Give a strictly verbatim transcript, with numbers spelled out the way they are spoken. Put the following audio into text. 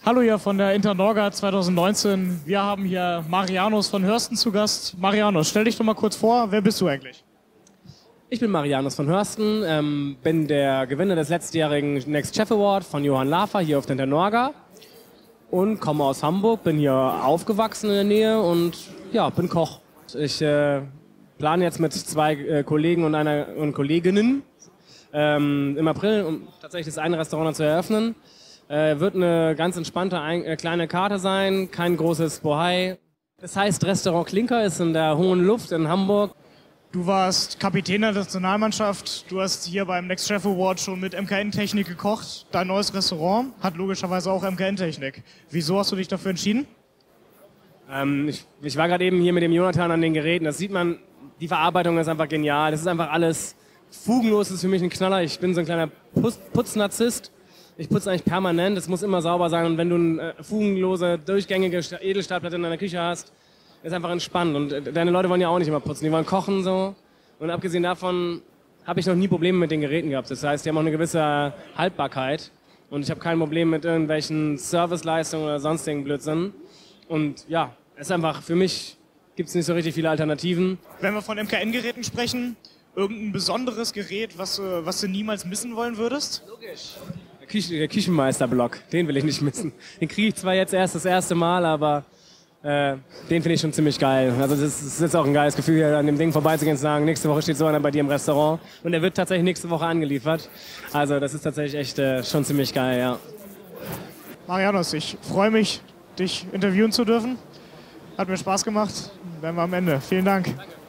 Hallo hier von der Internorga zwanzig neunzehn. Wir haben hier Marianus von Hörsten zu Gast. Marianus, stell dich doch mal kurz vor, wer bist du eigentlich? Ich bin Marianus von Hörsten, ähm, bin der Gewinner des letztjährigen Next Chef Award von Johann Lafer hier auf der Internorga und komme aus Hamburg, bin hier aufgewachsen in der Nähe und ja, bin Koch. Ich äh, plane jetzt mit zwei äh, Kollegen und einer und Kolleginnen ähm, im April, um tatsächlich das eine Restaurant zu eröffnen. Äh, wird eine ganz entspannte ein, äh, kleine Karte sein, kein großes Bohai. Das heißt, Restaurant Klinker ist in der hohen Luft in Hamburg. Du warst Kapitän der Nationalmannschaft, du hast hier beim Next Chef Award schon mit M K N-Technik gekocht. Dein neues Restaurant hat logischerweise auch M K N-Technik. Wieso hast du dich dafür entschieden? Ähm, ich, ich war gerade eben hier mit dem Jonathan an den Geräten. Das sieht man, die Verarbeitung ist einfach genial. Das ist einfach alles fugenlos, das ist für mich ein Knaller. Ich bin so ein kleiner Putz Putznarzisst. Ich putze eigentlich permanent, es muss immer sauber sein und wenn du eine äh, fugenlose, durchgängige Edelstahlplatte in deiner Küche hast, ist einfach entspannt und äh, deine Leute wollen ja auch nicht immer putzen, die wollen kochen so und abgesehen davon habe ich noch nie Probleme mit den Geräten gehabt, das heißt, die haben auch eine gewisse Haltbarkeit und ich habe kein Problem mit irgendwelchen Serviceleistungen oder sonstigen Blödsinn und ja, es ist einfach, für mich gibt es nicht so richtig viele Alternativen. Wenn wir von M K N-Geräten sprechen, irgendein besonderes Gerät, was, was du niemals missen wollen würdest? Logisch. Der, Küch der Küchenmeisterblock, den will ich nicht missen. Den kriege ich zwar jetzt erst das erste Mal, aber äh, den finde ich schon ziemlich geil. Also das ist, das ist jetzt auch ein geiles Gefühl, hier an dem Ding vorbeizugehen und zu sagen, nächste Woche steht so einer bei dir im Restaurant und der wird tatsächlich nächste Woche angeliefert. Also das ist tatsächlich echt äh, schon ziemlich geil, ja. Marianus, ich freue mich, dich interviewen zu dürfen. Hat mir Spaß gemacht. Dann werden wir am Ende. Vielen Dank. Danke.